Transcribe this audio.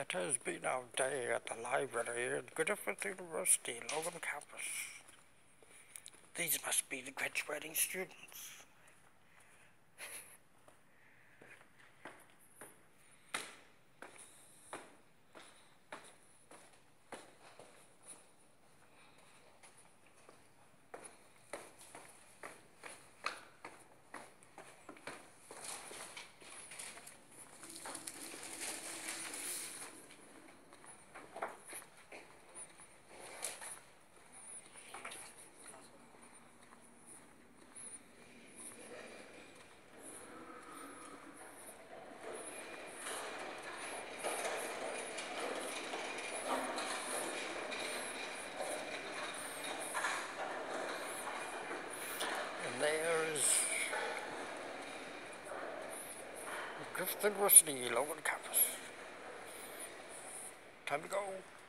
It has been our day at the library at Griffith University, Logan campus. These must be the graduating students. And there's Griffith University, Logan campus. Time to go.